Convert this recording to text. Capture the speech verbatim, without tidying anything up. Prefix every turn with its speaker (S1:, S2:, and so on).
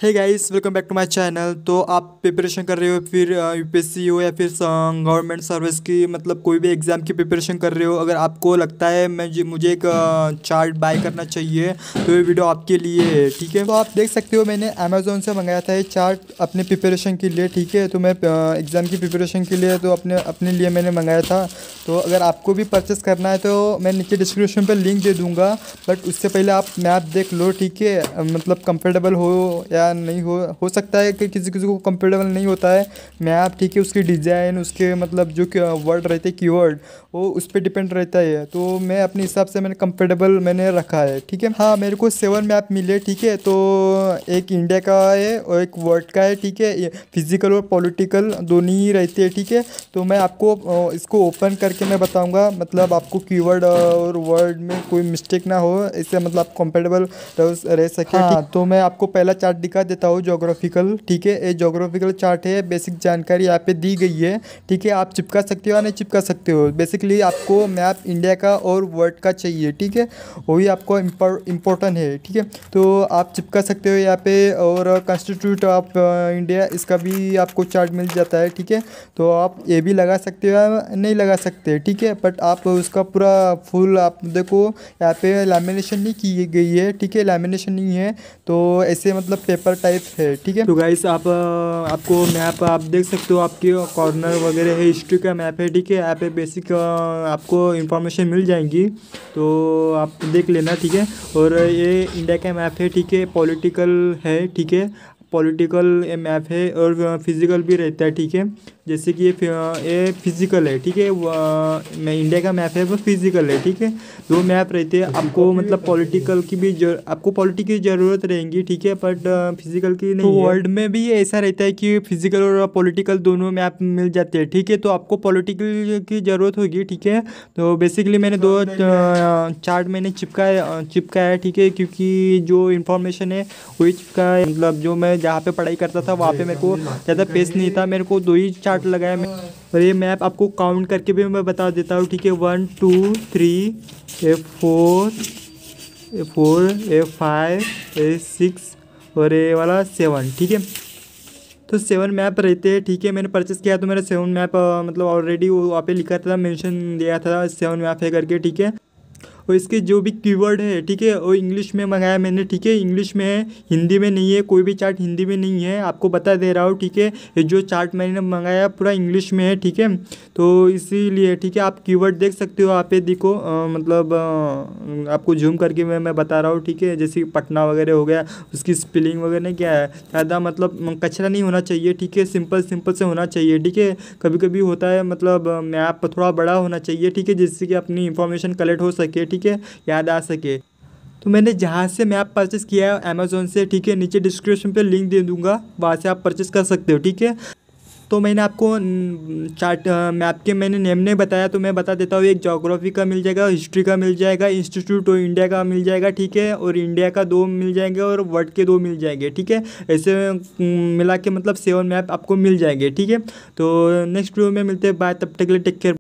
S1: Hey guys, welcome back to my channel. तो आप preparation कर रहे हो, फिर यूपीएससी हो या फिर गवर्नमेंट सर्विस की, मतलब कोई भी एग्ज़ाम की प्रिपरेशन कर रहे हो। अगर आपको लगता है मैं मुझे एक चार्ट बाय करना चाहिए तो ये वीडियो आपके लिए है, ठीक है। तो आप देख सकते हो मैंने अमेज़ोन से मंगाया था ये चार्ट अपने प्रिपरेशन के लिए, ठीक है। तो मैं एग्ज़ाम की प्रिपरेशन के लिए तो अपने अपने लिए मैंने मंगाया था। तो अगर आपको भी परचेस करना है तो मैं नीचे डिस्क्रिप्शन पर लिंक दे दूँगा, बट उससे पहले आप मैप देख लो, ठीक है। मतलब कंफर्टेबल हो या नहीं हो हो सकता है कि किसी किसी को कंफर्टेबल नहीं होता है मैप, ठीक है। उसकी डिज़ाइन, उसके मतलब जो वर्ड रहते हैं कीवर्ड, वो उस पर डिपेंड रहता है। तो मैं अपने हिसाब से मैंने कंफर्टेबल मैंने रखा है, ठीक है। हाँ, मेरे को सेवन मैप मिले, ठीक है। तो एक इंडिया का है और एक वर्ल्ड का है, ठीक है। फिजिकल और पॉलिटिकल दोनों ही रहते हैं, ठीक है। तो मैं आपको इसको ओपन करके मैं बताऊंगा, मतलब आपको कीवर्ड और वर्ड में कोई मिस्टेक ना हो, इससे मतलब आप कंफर्टेबल रह सके। हाँ, तो मैं आपको पहला चार्ट दिखा देता हूँ, ज्योग्राफिकल, ठीक है। ये ज्योग्राफिकल चार्ट है, बेसिक जानकारी यहाँ पे दी गई है, ठीक है। आप चिपका सकते हो या नहीं चिपका सकते हो। बेसिकली आपको मैप इंडिया का और वर्ल्ड का चाहिए, ठीक है। वही आपको इम्पोर्टेंट है, ठीक है। तो आप चिपका सकते हो यहाँ पे। और कॉन्स्टिट्यूट ऑफ इंडिया, इसका भी आपको चार्ट मिल जाता है, ठीक है। तो आप ये भी लगा सकते हो या नहीं लगा सकते, ठीक है। बट आप उसका पूरा फुल आप देखो, यहाँ पे लैमिनेशन नहीं की गई है, ठीक है। लैमिनेशन नहीं है, तो ऐसे मतलब पेपर टाइप है, ठीक है। तो गाइस आप आपको मैप आप देख सकते हो, आपके कॉर्नर वगैरह है, हिस्ट्री का मैप है, ठीक है। यहाँ पे बेसिक आपको इन्फॉर्मेशन मिल जाएंगी, तो आप देख लेना, ठीक है। और ये इंडिया का मैप है, ठीक है। पॉलिटिकल है, ठीक है। पॉलिटिकल मैप है और फिजिकल भी रहता है, ठीक है। जैसे कि ये ये फिजिकल है, ठीक है। मैं इंडिया का मैप है वो फिजिकल है, ठीक है। दो मैप रहते हैं आपको, मतलब पॉलिटिकल की भी जर, आपको पॉलिटिकल की ज़रूरत रहेंगी, ठीक है। बट फिजिकल की नहीं। तो वर्ल्ड में भी ऐसा रहता है कि फिजिकल और पॉलिटिकल दोनों मैप मिल जाते हैं, ठीक है। तो आपको पॉलिटिकल की ज़रूरत होगी, ठीक है। तो बेसिकली मैंने दो चार्ट मैंने चिपकाया चिपकाया है, ठीक है। क्योंकि जो इन्फॉर्मेशन है वही चिपका है, मतलब जो मैं जहाँ पे पढ़ाई करता था वहाँ पे मेरे को ज़्यादा पेज नहीं था, मेरे को दो ही चार्ट लगाया मैं। और ये मैप आपको काउंट करके भी मैं बता देता हूँ, ठीक है। One two three A four A four A five A six और ये वाला सेवन, ठीक है। तो सेवन मैप रहते हैं, ठीक है। मैंने परचेस किया तो मेरा सेवन मैप मतलब ऑलरेडी वहाँ पे लिखा था, मेंशन दिया था सेवन मैप है करके, ठीक है। और इसके जो भी कीवर्ड है, ठीक है, वो इंग्लिश में मंगाया मैंने, ठीक है। इंग्लिश में है, हिंदी में नहीं है। कोई भी चार्ट हिंदी में नहीं है, आपको बता दे रहा हूँ, ठीक है। ये जो चार्ट मैंने मंगाया पूरा इंग्लिश में है, ठीक है। तो इसीलिए, ठीक है, आप कीवर्ड देख सकते हो, आप पे देखो, आ, मतलब आ, आपको जूम करके मैं मैं बता रहा हूँ, ठीक है। जैसे पटना वगैरह हो गया, उसकी स्पेलिंग वगैरह क्या है, ज़्यादा मतलब कचरा नहीं होना चाहिए, ठीक है। सिंपल सिंपल से होना चाहिए, ठीक है। कभी कभी होता है मतलब मैप थोड़ा बड़ा होना चाहिए, ठीक है, जिससे कि अपनी इंफॉर्मेशन कलेक्ट हो सके, ठीक है, याद आ सके। तो मैंने जहाँ से मैप परचेस किया है अमेज़ोन से, ठीक है, नीचे डिस्क्रिप्शन पे लिंक दे दूँगा, वहाँ से आप परचेस कर सकते हो, ठीक है। तो मैंने आपको चार्ट मैप के मैंने नेम नहीं बताया, तो मैं बता देता हूँ। एक ज्योग्राफी का मिल जाएगा, हिस्ट्री का मिल जाएगा, इंस्टीट्यूट ऑफ इंडिया का मिल जाएगा, ठीक है। और इंडिया का दो मिल जाएंगे और वर्ल्ड के दो मिल जाएंगे, ठीक है। ऐसे मिला के मतलब सेवन मैप आपको मिल जाएंगे, ठीक है। तो नेक्स्ट वीडियो में मिलते हैं, बाय। तब तक के लिए टेक केयर।